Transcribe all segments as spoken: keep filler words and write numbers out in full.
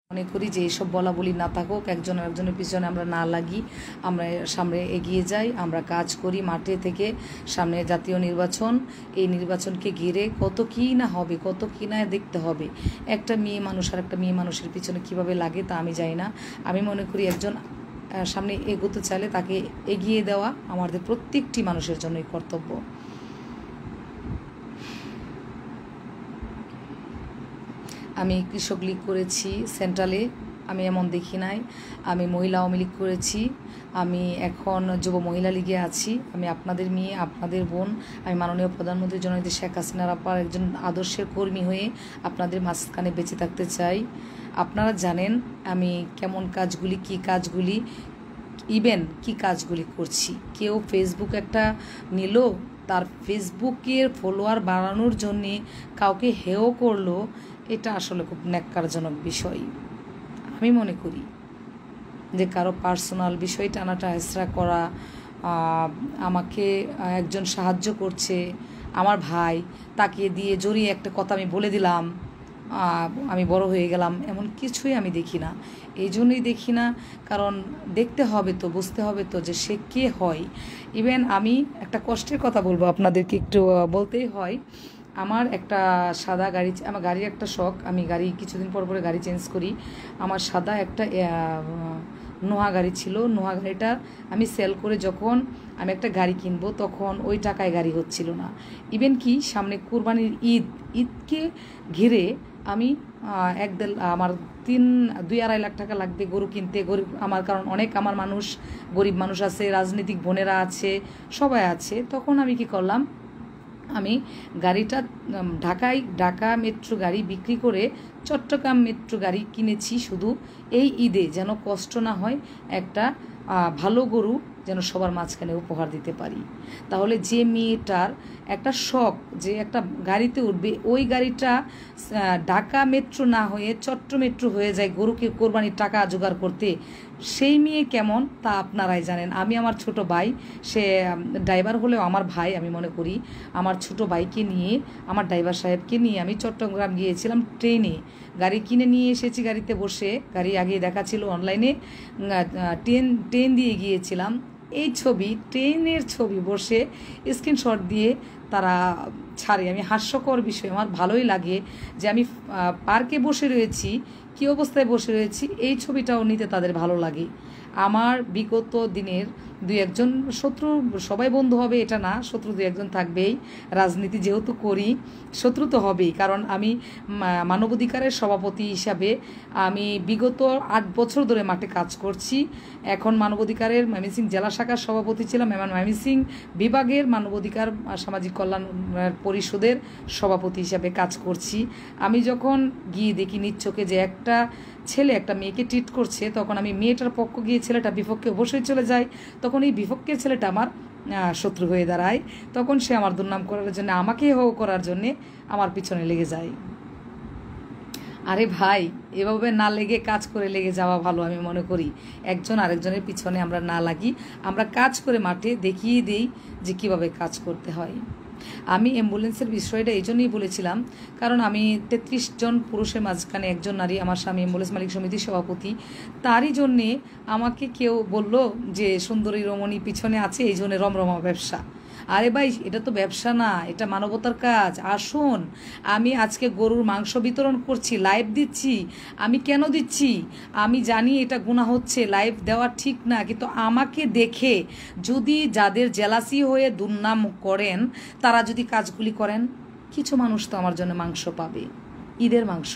মনে করি যে এইসব বলা বলি না থাকুক, একজন একজনের পিছনে আমরা না লাগি, আমরা সামনে এগিয়ে যাই, আমরা কাজ করি মাঠে থেকে। সামনে জাতীয় নির্বাচন, এই নির্বাচনকে ঘিরে কত কী না হবে, কত কী না দেখতে হবে। একটা মেয়ে মানুষ আর একটা মেয়ে মানুষের পিছনে কিভাবে লাগে তা আমি জানি না। আমি মনে করি একজন সামনে এগোতে চাইলে তাকে এগিয়ে দেওয়া আমাদের প্রত্যেকটি মানুষের জন্যই কর্তব্য। আমি কৃষক লীগ করেছি সেন্ট্রালে, আমি এমন দেখি নাই। আমি মহিলা আওয়ামী লীগ করেছি, আমি এখন যুব মহিলা লীগে আছি। আমি আপনাদের মেয়ে, আপনাদের বোন। আমি মাননীয় প্রধানমন্ত্রী জননেত্রী শেখ হাসিনার আপার একজন আদর্শের কর্মী হয়ে আপনাদের মাঝখানে বেঁচে থাকতে চাই। আপনারা জানেন আমি কেমন কাজগুলি, কি কাজগুলি, ইভেন কি কাজগুলি করছি। কেউ ফেসবুক একটা নিল, তার ফেসবুকের ফলোয়ার বাড়ানোর জন্যে কাউকে হেয় করলো, এটা আসলে খুব ন্যাক্কারজনক বিষয়। আমি মনে করি যে কারো পার্সোনাল বিষয় টানাটা হেসরা করা, আমাকে একজন সাহায্য করছে আমার ভাই, তাকে দিয়ে জড়িয়ে একটা কথা আমি বলে দিলাম, আমি বড় হয়ে গেলাম, এমন কিছুই আমি দেখি না। এই জন্যই দেখি না, কারণ দেখতে হবে তো, বুঝতে হবে তো যে সে কে হয়। ইভেন আমি একটা কষ্টের কথা বলবো আপনাদেরকে, একটু বলতেই হয়। আমার একটা সাদা গাড়ি, আমার গাড়ির একটা শখ, আমি গাড়ি কিছুদিন পর পরে গাড়ি চেঞ্জ করি। আমার সাদা একটা নোহা গাড়ি ছিল, নোহা গাড়িটা আমি সেল করে যখন আমি একটা গাড়ি কিনবো তখন ওই টাকায় গাড়ি হচ্ছিল না। ইভেন কি সামনে কুরবানির ঈদ, ঈদকে ঘিরে আমি এক দেড় আমার তিন দুই আড়াই লাখ টাকা লাগবে গরু কিনতে। গরিব আমার, কারণ অনেক আমার মানুষ গরিব মানুষ আছে, রাজনৈতিক বোনেরা আছে, সবাই আছে। তখন আমি কি করলাম, আমি গাড়িটা ঢাকায় ঢাকা মেট্রো গাড়ি বিক্রি করে চট্টগ্রাম মেট্রো গাড়ি কিনেছি শুধু এই ঈদে, যেন কষ্ট না হয়, একটা ভালো গরু যেন সবার মাঝখানে উপহার দিতে পারি। তাহলে যে মেয়েটার একটা শখ যে একটা গাড়িতে উঠবে, ওই গাড়িটা ঢাকা মেট্রো না হয়ে চট্ট মেট্রো হয়ে যায় গরুকে কোরবানির টাকা জোগাড় করতে, সেই মেয়ে কেমন তা আপনারাই জানেন। আমি আমার ছোট ভাই, সে ড্রাইভার হলেও আমার ভাই আমি মনে করি, আমার ছোট ভাইকে নিয়ে, আমার ড্রাইভার সাহেবকে নিয়ে আমি চট্টগ্রাম গিয়েছিলাম ট্রেনে। গাড়ি কিনে নিয়ে এসেছি, গাড়িতে বসে, গাড়ি আগে দেখা ছিল অনলাইনে, ট্রেন ট্রেন দিয়ে গিয়েছিলাম। এই ছবি, ট্রেনের ছবি বসে স্ক্রিনশট দিয়ে তারা ছাড়ে। আমি হাস্যকর বিষয়, আমার ভালোই লাগে যে আমি পার্কে বসে রয়েছি, কী অবস্থায় বসে রয়েছি, এই ছবিটাও নিতে তাদের ভালো লাগে। আমার বিগত দিনের দুই একজন শত্রু, সবাই বন্ধু হবে এটা না, শত্রু দুই একজন থাকবেই। রাজনীতি যেহেতু করি, শত্রু তো হবেই, কারণ আমি মানবাধিকারের সভাপতি হিসাবে আমি বিগত আট বছর ধরে মাঠে কাজ করছি। এখন মানবাধিকারের ময়মনসিংহ জেলা শাখার সভাপতি ছিলাম, এমন ময়মনসিংহ বিভাগের মানবাধিকার সামাজিক কল্যাণ পরিষদের সভাপতি হিসাবে কাজ করছি। আমি যখন গিয়ে দেখি নিচ্চোখে যে একটা ছেলে একটা মেয়েকে ট্রিট করছে, তখন আমি মেয়েটার পক্ষ গিয়ে ছেলেটা বিপক্ষে অবশ্যই চলে যায়। তখন এই বিপক্ষের ছেলেটা আমার শত্রু হয়ে দাঁড়ায়, তখন সে আমার দুর্নাম করার জন্য, আমাকে হো করার জন্যে আমার পিছনে লেগে যায়। আরে ভাই, এভাবে না লেগে কাজ করে লেগে যাওয়া ভালো আমি মনে করি। একজন আরেকজনের পিছনে আমরা না লাগি, আমরা কাজ করে মাঠে দেখিয়ে দিই যে কীভাবে কাজ করতে হয়। আমি অ্যাম্বুলেন্সের বিষয়টা এই জন্যই বলেছিলাম, কারণ আমি তেত্রিশ জন পুরুষের মাঝখানে একজন নারী, আমার স্বামী অ্যাম্বুলেন্স মালিক সমিতির সভাপতি। তারই জন্যে আমাকে কেউ বলল যে সুন্দরী রমণী পিছনে আছে, এই জন্য রমরমা ব্যবসা। আরে ভাই, এটা তো ব্যবসা না, এটা মানবতার কাজ। আসুন, আমি আজকে গরুর মাংস বিতরণ করছি, লাইভ দিচ্ছি। আমি কেন দিচ্ছি? আমি জানি এটা গুনাহ হচ্ছে, লাইভ দেওয়া ঠিক না, কিন্তু আমাকে দেখে যদি যাদের জেলাসি হয়ে দুর্নাম করেন, তারা যদি কাজগুলি করেন, কিছু মানুষ তো আমার জন্য মাংস পাবে, ঈদের মাংস।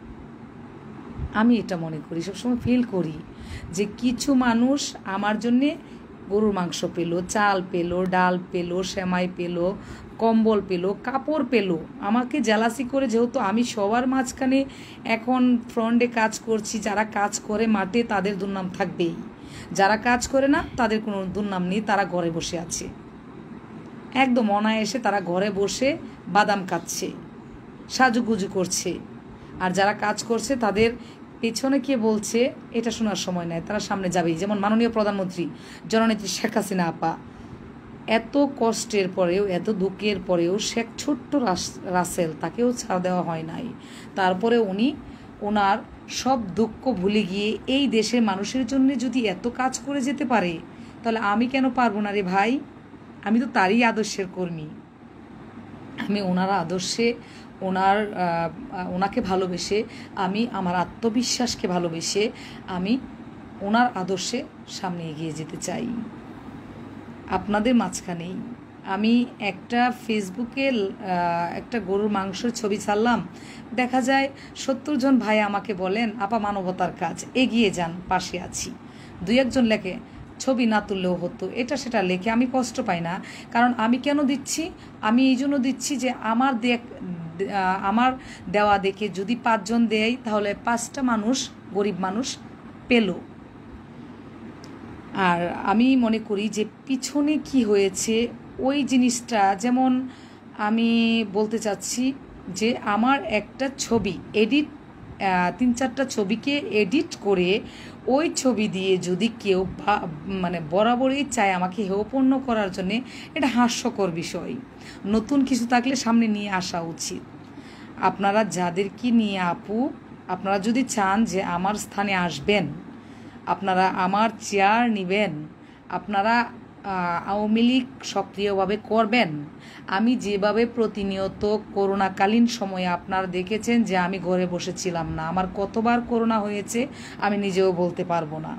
আমি এটা মনে করি, সবসময় ফিল করি যে কিছু মানুষ আমার জন্যে গরুর মাংস পেলো, চাল পেলো, ডাল পেলো, সেমাই পেলো, কম্বল পেলো, কাপড় পেলো। আমাকে জেলাসি করে, যেহেতু আমি সবার মাঝখানে এখন ফ্রন্টে কাজ করছি, যারা কাজ করে মাঠে তাদের দুর্নাম থাকবেই, যারা কাজ করে না তাদের কোনো দুর্নাম নেই, তারা ঘরে বসে আছে, একদম অনায়াসে তারা ঘরে বসে বাদাম খাচ্ছে, সাজুগুজু করছে। আর যারা কাজ করছে তাদের পেছনে কে বলছে এটা শোনার সময় নেয়, তারা সামনে যাবেই। যেমন মাননীয় প্রধানমন্ত্রী জননেত্রী শেখ হাসিনা আপা, এত কষ্টের পরেও, এত দুঃখের পরেও, শেখ ছোট্ট রাসেল, তাকেও ছাড় দেওয়া হয় নাই। তারপরে উনি ওনার সব দুঃখ ভুলে গিয়ে এই দেশের মানুষের জন্য যদি এত কাজ করে যেতে পারে, তাহলে আমি কেন পারবো না রে ভাই? আমি তো তারই আদর্শের কর্মী। আমি ওনার আদর্শে, ওনার ওনাকে ভালোবেসে, আমি আমার আত্মবিশ্বাসকে ভালোবেসে আমি ওনার আদর্শে সামনে এগিয়ে যেতে চাই। আপনাদের মাঝখানেই আমি একটা ফেসবুকে একটা গরুর মাংসের ছবি ছাড়লাম, দেখা যায় সত্তর জন ভাই আমাকে বলেন, আপা মানবতার কাজ, এগিয়ে যান, পাশে আছি। দুই একজন লেখে ছবি না তুললেও হতো, এটা সেটা লেখে, আমি কষ্ট পাই না। কারণ আমি কেন দিচ্ছি? আমি এই জন্য দিচ্ছি যে আমার দেখ আমার দেওয়া দেখে যদি পাঁচজন দেয়, তাহলে পাঁচটা মানুষ, গরিব মানুষ পেল। আর আমি মনে করি যে পিছনে কি হয়েছে ওই জিনিসটা, যেমন আমি বলতে চাচ্ছি যে আমার একটা ছবি এডিট, তিন চারটা ছবিকে এডিট করে ওই ছবি দিয়ে যদি কেউ মানে বরাবরই চায় আমাকে হেয়পূর্ণ করার জন্যে, এটা হাস্যকর বিষয়। নতুন কিছু থাকলে সামনে নিয়ে আসা উচিত। আপনারা যাদেরকে নিয়ে আপু, আপনারা যদি চান যে আমার স্থানে আসবেন, আপনারা আমার চেয়ার নেবেন, আপনারা আওয়ামী লীগ সক্রিয়ভাবে করবেন। আমি যেভাবে প্রতিনিয়ত করোনাকালীন সময়ে আপনারা দেখেছেন যে আমি ঘরে বসেছিলাম না, আমার কতবার করোনা হয়েছে আমি নিজেও বলতে পারবো না।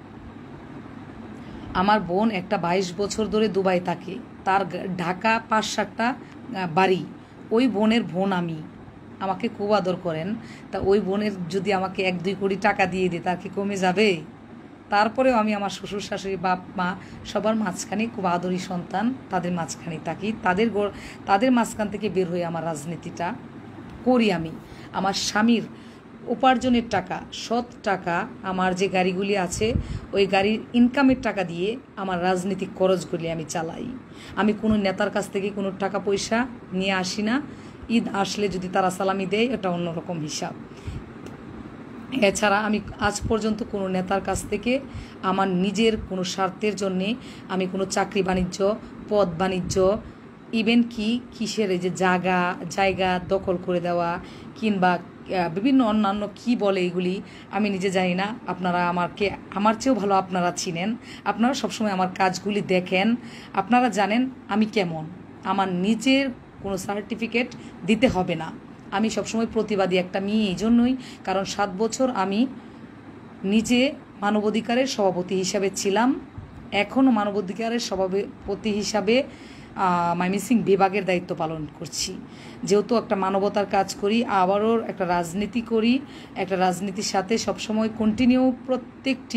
আমার বোন একটা বাইশ বছর ধরে দুবাই থাকে, তার ঢাকা পাঁচ সাতটা বাড়ি, ওই বোনের বোন আমি, আমাকে খুব আদর করেন। তা ওই বোনের যদি আমাকে এক দুই কোটি টাকা দিয়ে দিই, তার কি কমে যাবে? তারপরেও আমি আমার শ্বশুর শাশুড়ি, বাপ মা সবার মাঝখানে খুব আদরী সন্তান, তাদের মাঝখানে থাকি। তাদের তাদের মাঝখান থেকে বের হয়ে আমার রাজনীতিটা করি। আমি আমার স্বামীর উপার্জনের টাকা, সৎ টাকা, আমার যে গাড়িগুলি আছে ওই গাড়ির ইনকামের টাকা দিয়ে আমার রাজনৈতিক খরচগুলি আমি চালাই। আমি কোনো নেতার কাছ থেকে কোনো টাকা পয়সা নিয়ে আসি না। ঈদ আসলে যদি তারা সালামি দেয়, এটা অন্যরকম হিসাব। এছাড়া আমি আজ পর্যন্ত কোনো নেতার কাছ থেকে আমার নিজের কোনো স্বার্থের জন্যে আমি কোনো চাকরি বাণিজ্য, পদ বাণিজ্য, ইভেন কি কিসের এই যে জায়গা জায়গা দখল করে দেওয়া কিংবা বিভিন্ন অন্যান্য কি বলে এগুলি আমি নিজে জানি না। আপনারা আমাকে আমার চেয়েও ভালো আপনারা চিনেন, আপনারা সবসময় আমার কাজগুলি দেখেন, আপনারা জানেন আমি কেমন। আমার নিজের কোনো সার্টিফিকেট দিতে হবে না। আমি সবসময় প্রতিবাদী একটা মেয়ে, এই জন্যই কারণ সাত বছর আমি নিজে মানবাধিকারের সভাপতি হিসাবে ছিলাম, এখনও মানবাধিকারের সভাপতি হিসাবে ময়মনসিংহ বিভাগের দায়িত্ব পালন করছি। যেহেতু একটা মানবতার কাজ করি, আবারও একটা রাজনীতি করি, একটা রাজনীতির সাথে সবসময় কন্টিনিউ প্রত্যেকটি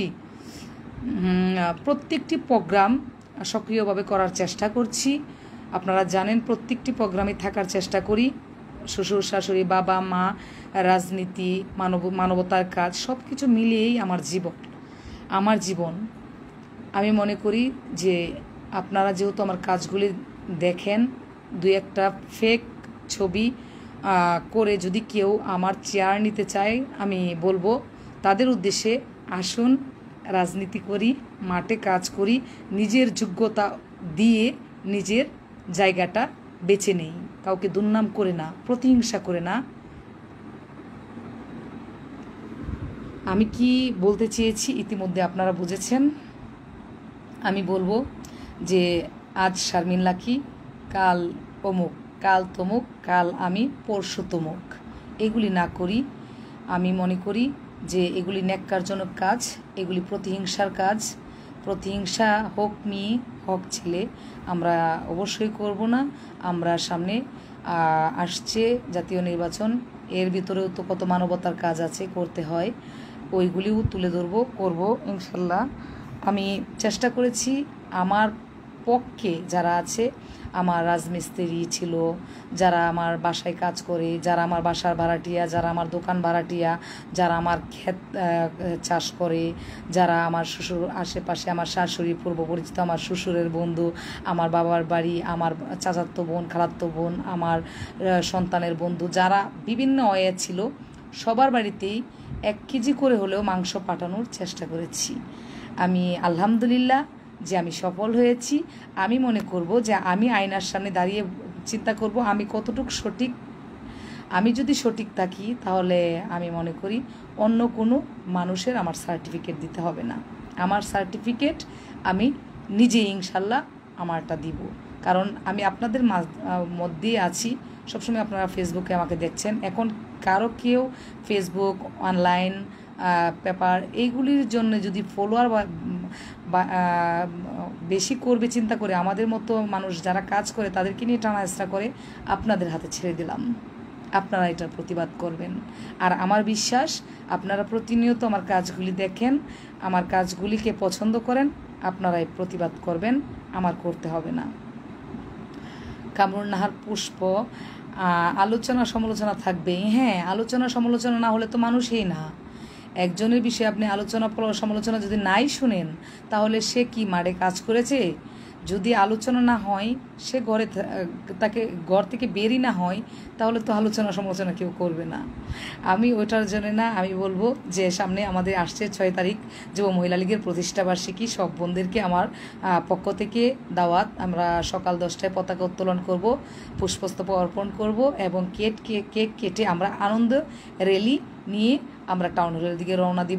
প্রত্যেকটি প্রোগ্রাম সক্রিয়ভাবে করার চেষ্টা করছি। আপনারা জানেন প্রত্যেকটি প্রোগ্রামে থাকার চেষ্টা করি। শ্বশুর শাশুড়ি, বাবা মা, রাজনীতি, মানব মানবতার কাজ সব কিছু মিলিয়েই আমার জীবন আমার জীবন আমি মনে করি যে আপনারা যেহেতু আমার কাজগুলি দেখেন, দুই একটা ফেক ছবি করে যদি কেউ আমার চেয়ার নিতে চায়, আমি বলবো তাদের উদ্দেশ্যে আসুন, রাজনীতি করি, মাঠে কাজ করি, নিজের যোগ্যতা দিয়ে নিজের জায়গাটা বেছে নেই, কাউকে দুর্নাম করে না, প্রতিহিংসা করে না। আমি কি বলতে চেয়েছি ইতিমধ্যে আপনারা বুঝেছেন। আমি বলবো যে আজ শারমিন লাকি, কাল অমুক, কাল তমুক, কাল আমি, পরশু তমুক, এগুলি না করি। আমি মনে করি যে এগুলি ন্যাক্কারজনক কাজ, এগুলি প্রতিহিংসার কাজ। প্রতিহিংসা হোক মেয়ে হোক ছেলে, আমরা অবশ্যই করব না। আমরা সামনে আসছে জাতীয় নির্বাচন, এর ভিতরেও তো কত মানবতার কাজ আছে, করতে হয়, ওইগুলিও তুলে ধরবো, করব ইনশাল্লাহ। আমি চেষ্টা করেছি আমার পক্ষে যারা আছে, আমার রাজমিস্ত্রি ছিল, যারা আমার বাসায় কাজ করে, যারা আমার বাসার ভাড়াটিয়া, যারা আমার দোকান ভাড়াটিয়া, যারা আমার ক্ষেত চাষ করে, যারা আমার শ্বশুর আশেপাশে, আমার শাশুড়ি পূর্ব পরিচিত, আমার শ্বশুরের বন্ধু, আমার বাবার বাড়ি, আমার চাচাতো বোন, খালাতো বোন, আমার সন্তানের বন্ধু, যারা বিভিন্ন ওয়ে ছিল, সবার বাড়িতেই এক কেজি করে হলেও মাংস পাঠানোর চেষ্টা করেছি। আমি আলহামদুলিল্লাহ যে আমি সফল হয়েছি। আমি মনে করব যে আমি আয়নার সামনে দাঁড়িয়ে চিন্তা করব আমি কতটুকু সঠিক আমি যদি সঠিক থাকি তাহলে আমি মনে করি অন্য কোনো মানুষের আমার সার্টিফিকেট দিতে হবে না। আমার সার্টিফিকেট আমি নিজেই ইনশাল্লাহ আমারটা দিব, কারণ আমি আপনাদের মধ্যেই আছি। সবসময় আপনারা ফেসবুকে আমাকে দেখছেন। এখন কারো কেউ ফেসবুক, অনলাইন, পেপার এইগুলির জন্য যদি ফলোয়ার বা বেশি করবে চিন্তা করে আমাদের মতো মানুষ যারা কাজ করে তাদেরকে নিয়ে টানা হেঁচড়া করে, আপনাদের হাতে ছেড়ে দিলাম। আপনারা এটার প্রতিবাদ করবেন। আর আমার বিশ্বাস আপনারা প্রতিনিয়ত আমার কাজগুলি দেখেন, আমার কাজগুলিকে পছন্দ করেন, আপনারাই প্রতিবাদ করবেন, আমার করতে হবে না। কামরুন নাহার পুষ্প, আলোচনা সমালোচনা থাকবেই। হ্যাঁ, আলোচনা সমালোচনা না হলে তো মানুষই না। একজনের বিষয়ে আপনি আলোচনা সমালোচনা যদি নাই শুনেন তাহলে সে কি মাঠে কাজ করেছে? যদি আলোচনা না হয়, সে ঘরে তাকে ঘর থেকে বেরই না হয়, তাহলে তো আলোচনা সমালোচনা কেউ করবে না। আমি ওইটার জন্য না, আমি বলবো যে সামনে আমাদের আসছে ছয় তারিখ যুব মহিলা লীগের প্রতিষ্ঠাবার্ষিকী। সব বোনদেরকে আমার পক্ষ থেকে দাওয়াত। আমরা সকাল দশটায় পতাকা উত্তোলন করব, পুষ্পস্তবক অর্পণ করব এবং কেক কেক কেটে আমরা আনন্দ র্যালি নিয়ে আমরা টাউন হলের দিকে রওনা দিব।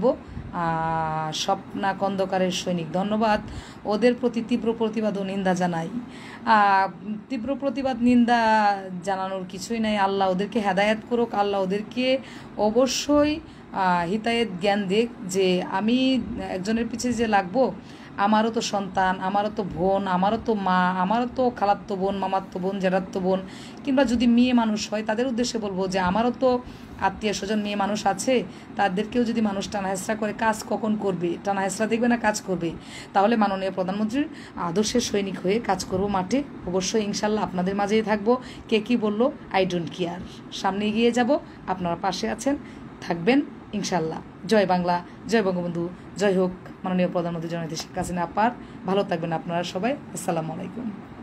স্বপ্না খন্দকারের সৈনিক, ধন্যবাদ। ওদের প্রতি তীব্র প্রতিবাদ ও নিন্দা জানাই। তীব্র প্রতিবাদ নিন্দা জানানোর কিছুই নাই। আল্লাহ ওদেরকে হেদায়েত করুক। আল্লাহ ওদেরকে অবশ্যই হিতায়েত জ্ঞান দিক যে আমি একজনের পিছিয়ে যে লাগবো, আমারও তো সন্তান, আমারও তো বোন, আমারও তো মা, আমারও তো খালাত্তো বোন, মামাত্তো বোন, জেঠাত্তো বোন, কিংবা যদি মেয়ে মানুষ হয় তাদের উদ্দেশ্যে বলবো যে আমারও তো আত্মীয় স্বজন মেয়ে মানুষ আছে। তাদেরকেও যদি মানুষ টানা হেঁচড়া করে, কাজ কখন করবে? টানা হেঁচড়া দেখবে না, কাজ করবে। তাহলে মাননীয় প্রধানমন্ত্রীর আদর্শের সৈনিক হয়ে কাজ করব মাঠে। অবশ্যই ইনশাল্লাহ আপনাদের মাঝেই থাকবো। কে কী বললো আই ডোন্ট কেয়ার। সামনে এগিয়ে যাব, আপনারা পাশে আছেন, থাকবেন ইনশাল্লাহ। জয় বাংলা, জয় বঙ্গবন্ধু, জয় হোক মাননীয় প্রধানমন্ত্রী জননেত্রী শেখ হাসিনা আপার। ভালো থাকবেন আপনারা সবাই। আসসালামু আলাইকুম।